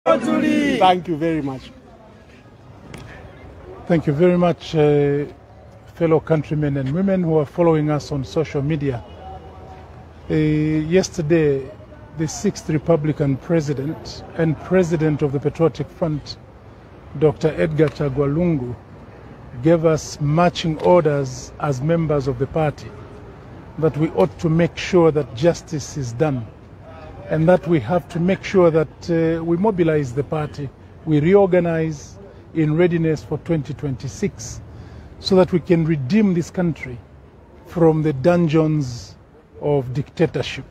Thank you very much. Thank you very much, fellow countrymen and women who are following us on social media. Yesterday, the 6th Republican President and President of the Patriotic Front, Dr. Edgar Chagwa Lungu, gave us marching orders as members of the party that we ought to make sure that justice is done, and that we have to make sure that we mobilize the party, we reorganize in readiness for 2026, so that we can redeem this country from the dungeons of dictatorship.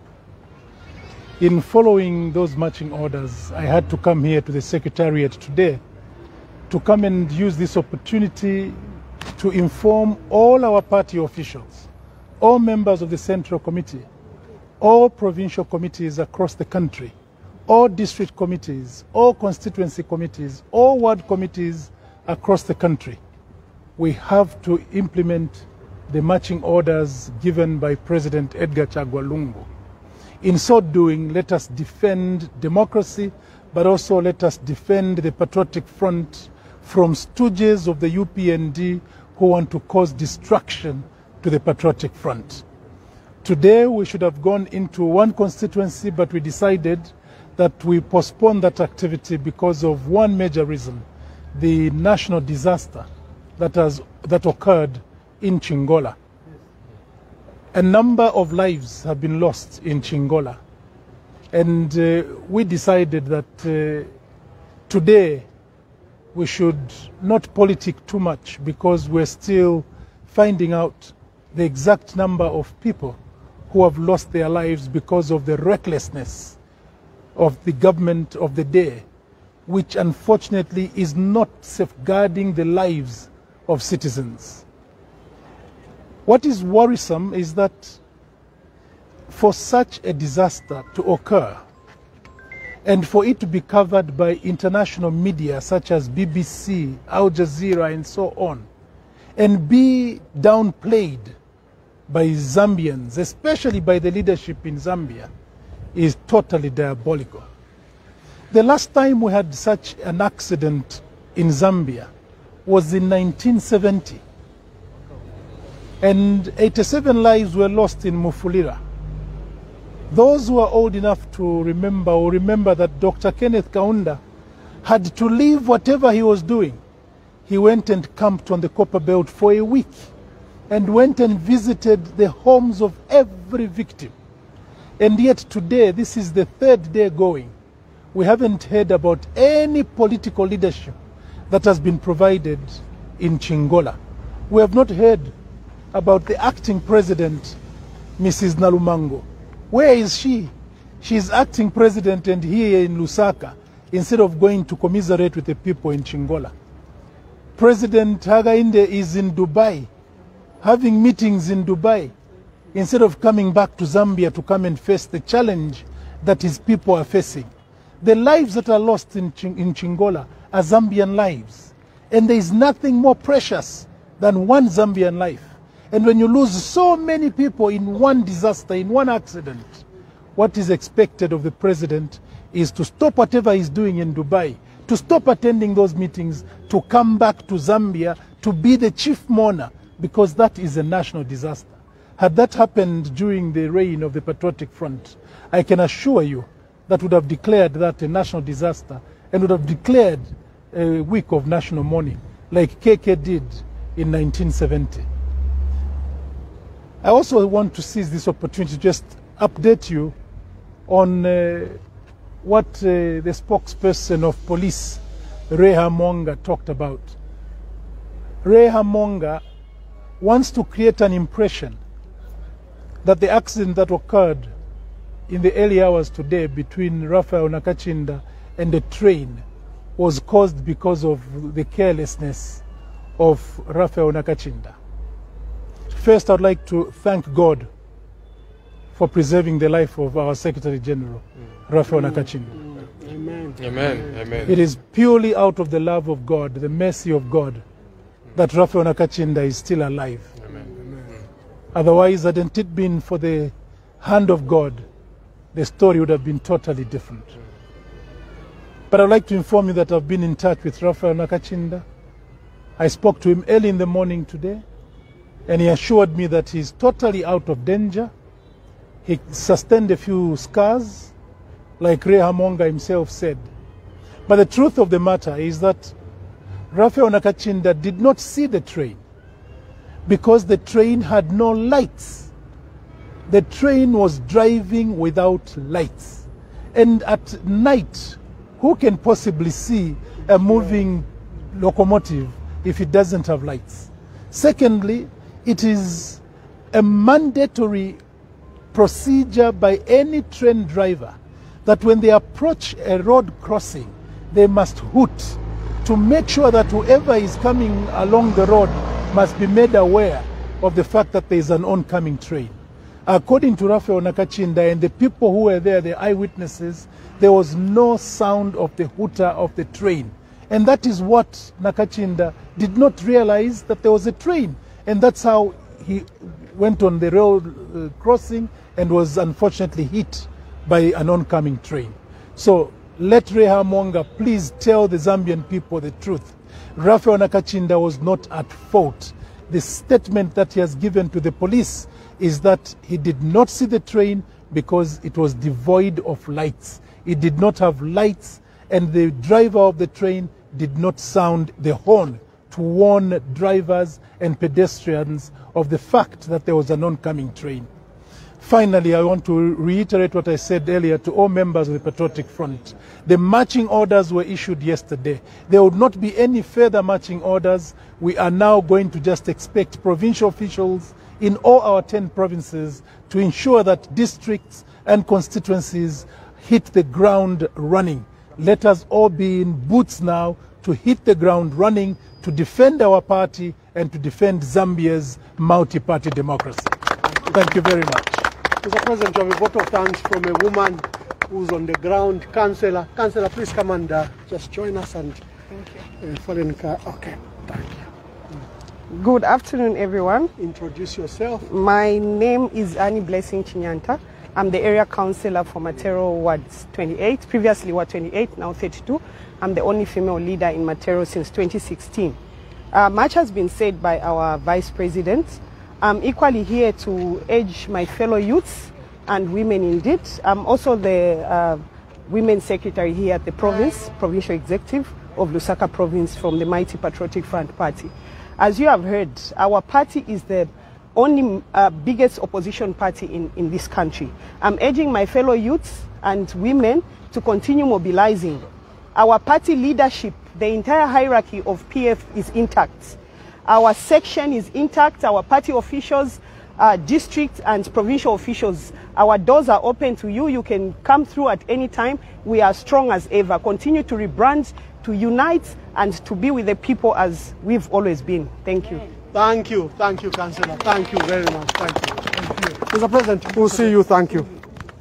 In following those marching orders, I had to come here to the secretariat today to come and use this opportunity to inform all our party officials, all members of the Central Committee, all provincial committees across the country, all district committees, all constituency committees, all ward committees across the country. We have to implement the marching orders given by President Edgar Chagwa Lungu. In so doing, let us defend democracy, but also let us defend the Patriotic Front from stooges of the UPND who want to cause destruction to the Patriotic Front. Today we should have gone into one constituency, but we decided that we postpone that activity because of one major reason: the national disaster that occurred in Chingola. A number of lives have been lost in Chingola, and we decided that today we should not politic too much, because we're still finding out the exact number of people who have lost their lives because of the recklessness of the government of the day, which unfortunately is not safeguarding the lives of citizens. What is worrisome is that for such a disaster to occur, and for it to be covered by international media such as BBC, Al Jazeera, and so on, and be downplayed by Zambians, especially by the leadership in Zambia, is totally diabolical. The last time we had such an accident in Zambia was in 1970, and 87 lives were lost in Mufulira. Those who are old enough to remember will remember that Dr. Kenneth Kaunda had to leave whatever he was doing. He went and camped on the Copper Belt for a week and went and visited the homes of every victim. And yet today, this is the third day going, we haven't heard about any political leadership that has been provided in Chingola. We have not heard about the acting president, Mrs. Nalumango. Where is she? She's acting president and here in Lusaka, instead of going to commiserate with the people in Chingola. President Hakainde is in Dubai, having meetings in Dubai, instead of coming back to Zambia to come and face the challenge that his people are facing. The lives that are lost in Chingola are Zambian lives. And there is nothing more precious than one Zambian life. And when you lose so many people in one disaster, in one accident, what is expected of the president is to stop whatever he's doing in Dubai, to stop attending those meetings, to come back to Zambia, to be the chief mourner, because that is a national disaster. Had that happened during the reign of the Patriotic Front, I can assure you that would have declared that a national disaster and would have declared a week of national mourning, like KK did in 1970. I also want to seize this opportunity to just update you on what the spokesperson of police, Reha Monga, talked about. Reha Monga wants to create an impression that the accident that occurred in the early hours today between Raphael Nakachinda and the train was caused because of the carelessness of Raphael Nakachinda. First, I'd like to thank God for preserving the life of our Secretary General, Raphael Nakachinda. Amen. Amen. Amen. It is purely out of the love of God, the mercy of God, that Raphael Nakachinda is still alive. Amen. Otherwise, hadn't it been for the hand of God, the story would have been totally different. But I'd like to inform you that I've been in touch with Raphael Nakachinda. I spoke to him early in the morning today, and he assured me that he's totally out of danger. He sustained a few scars, like Ray Hamonga himself said. But the truth of the matter is that Raphael Nakachinda did not see the train because the train had no lights. The train was driving without lights. And at night, who can possibly see a moving locomotive if it doesn't have lights? Secondly, it is a mandatory procedure by any train driver that when they approach a road crossing, they must hoot to make sure that whoever is coming along the road must be made aware of the fact that there is an oncoming train. According to Raphael Nakachinda and the people who were there, the eyewitnesses, there was no sound of the hooter of the train. And that is what Nakachinda did not realize, that there was a train. And that's how he went on the road crossing and was unfortunately hit by an oncoming train. So let Ray Hamonga please tell the Zambian people the truth. Raphael Nakachinda was not at fault. The statement that he has given to the police is that he did not see the train because it was devoid of lights. It did not have lights, and the driver of the train did not sound the horn to warn drivers and pedestrians of the fact that there was an oncoming train. Finally, I want to reiterate what I said earlier to all members of the Patriotic Front. The marching orders were issued yesterday. There would not be any further marching orders. We are now going to just expect provincial officials in all our 10 provinces to ensure that districts and constituencies hit the ground running. Let us all be in boots now to hit the ground running, to defend our party and to defend Zambia's multi-party democracy. Thank you very much. Mr. President, you have a vote of thanks from a woman who's on the ground. Councillor, please come and just join us and foreign car. Okay, thank you. Good afternoon, everyone. Introduce yourself. My name is Annie Blessing Chinyanta. I'm the area councillor for Matero Ward 28, previously Ward 28, now 32. I'm the only female leader in Matero since 2016. Much has been said by our Vice President. I'm equally here to urge my fellow youths and women indeed. I'm also the Women's Secretary here at the Provincial Executive of Lusaka Province from the mighty Patriotic Front Party. As you have heard, our party is the only biggest opposition party in this country. I'm urging my fellow youths and women to continue mobilizing. Our party leadership, the entire hierarchy of PF is intact. Our section is intact, our party officials, district and provincial officials, our doors are open to you. You can come through at any time. We are strong as ever. Continue to rebrand, to unite, and to be with the people as we've always been. Thank you. Thank you, Councillor. Thank you very much. Thank you. Mr. President, we'll see you. Thank you.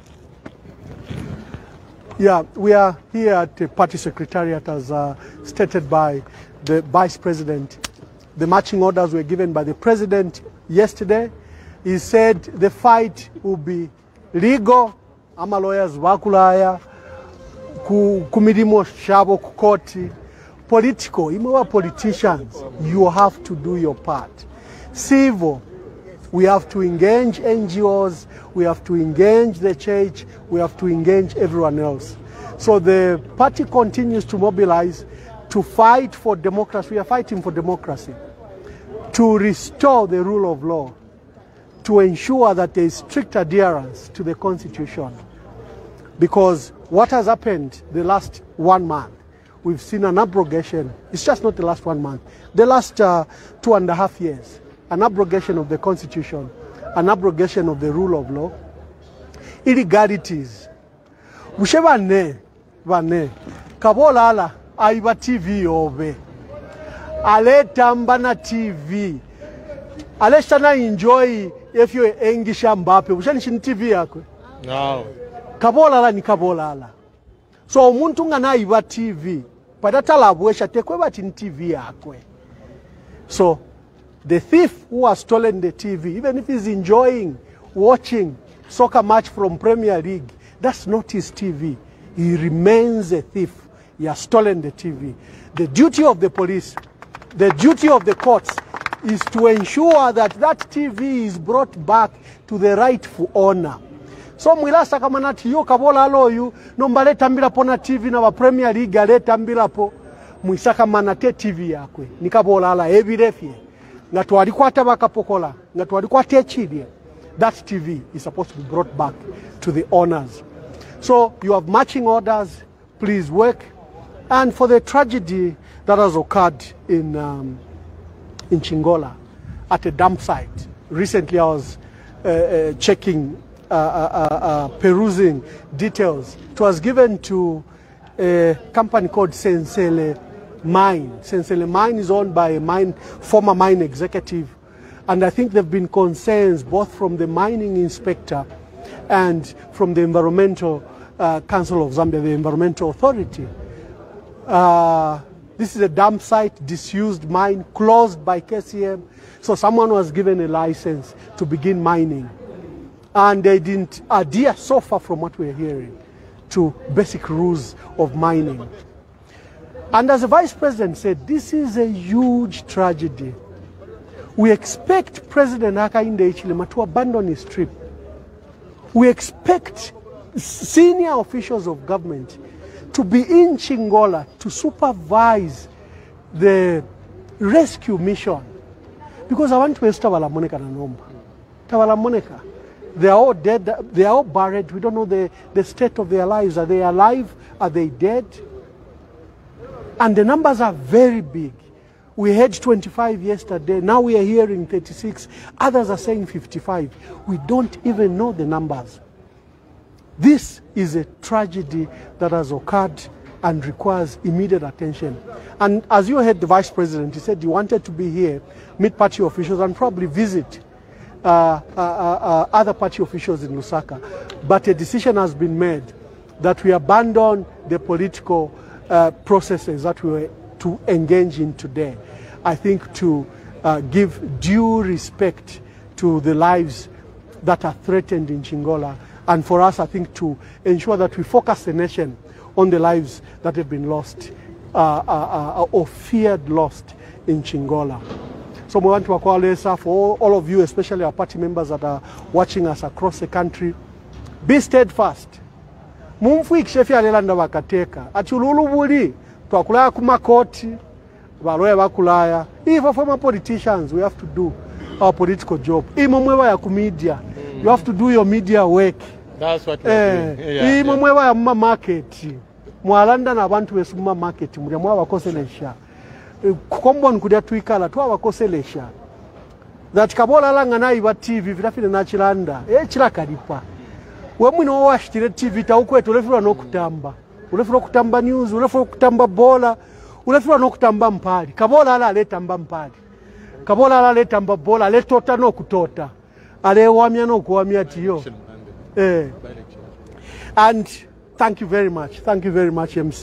Yeah, we are here at the party secretariat as stated by the Vice President. The marching orders were given by the President yesterday. He said the fight will be legal. Ama lawyers wakulaya kumilimo shabo kukoti. Political, imwa politicians, you have to do your part. Civil, we have to engage NGOs, we have to engage the church, we have to engage everyone else. So the party continues to mobilize to fight for democracy. We are fighting for democracy, to restore the rule of law, to ensure that there is strict adherence to the Constitution. Because what has happened the last 1 month, we've seen an abrogation. It's just not the last 1 month. The last 2.5 years, an abrogation of the Constitution, an abrogation of the rule of law, illegalities. Vane, kabolala aiba TV ove. Ale tambana TV. Ale shana enjoy if you English Mbappe. Ushanishin TV yakwe. No. Kabolala ni kabolala. So umuntu ngana iba TV. Padatala bwesha tekwe batin TV yakwe. So the thief who has stolen the TV, even if he's enjoying watching soccer match from Premier League, that's not his TV. He remains a thief. he has stolen the TV. The duty of the police, the duty of the courts is to ensure that that TV is brought back to the rightful owner. So mwilasa kama nati yo kabola aloyu nomba leta mbila po na TV na wa Premier League leta mbila po mwisaka manate TV yakwe nikabola ala ebirefye ngatu walikwata bakapokola ngatu walikwata chidi. That TV is supposed to be brought back to the owners. So you have marching orders, please work. And for the tragedy that has occurred in Chingola at a dump site. Recently I was checking, perusing details. It was given to a company called Sensele Mine. Sensele Mine is owned by a former mine executive. And I think there have been concerns both from the mining inspector and from the Environmental Council of Zambia, the Environmental Authority. This is a dump site, disused mine, closed by KCM. So someone was given a license to begin mining. And they didn't adhere, so far from what we're hearing, to basic rules of mining. And as the Vice President said, this is a huge tragedy. We expect President Hakainde Hichilema to abandon his trip. We expect senior officials of government to be in Chingola to supervise the rescue mission. Because I want to ask Tavala Monica and Nomba. Tavala Monica, they are all dead, they are all buried. We don't know the state of their lives. Are they alive? Are they dead? And the numbers are very big. We had 25 yesterday, now we are hearing 36, others are saying 55. We don't even know the numbers. This is a tragedy that has occurred and requires immediate attention. And as you heard the Vice President, he said he wanted to be here, meet party officials and probably visit other party officials in Lusaka. But a decision has been made that we abandon the political processes that we were to engage in today. I think to give due respect to the lives that are threatened in Chingola, and for us, I think, to ensure that we focus the nation on the lives that have been lost or feared lost in Chingola. So we want to call for all of you, especially our party members that are watching us across the country, be steadfast. Mumfuikishe fyalelanda wakateka. Achululu buli twakulaya kumakoti baloya bakulaya. Even former politicians, we have to do our political job. Imo mwewa ya kumedia. You have to do your media work. That's what we're doing. Imo mwewa ya mma market. Mwalanda na abantu besuma market. Mwa wakoselesha. Kukombon kudia tuikala tuwa wakoselesha. That kabola langa na iba TV vitafine na chilanda. Chila karipa. Wemwino washitire TV taukwetu ulefura no kutamba. Ulefura kutamba news, ulefura kutamba bola, ulefura no kutamba mpali. Kabola ala letamba mpali. Kabola ala letamba bola, letota no kutota. Ale wamia no kuwamia tiyo. And thank you very much. Thank you very much, MC.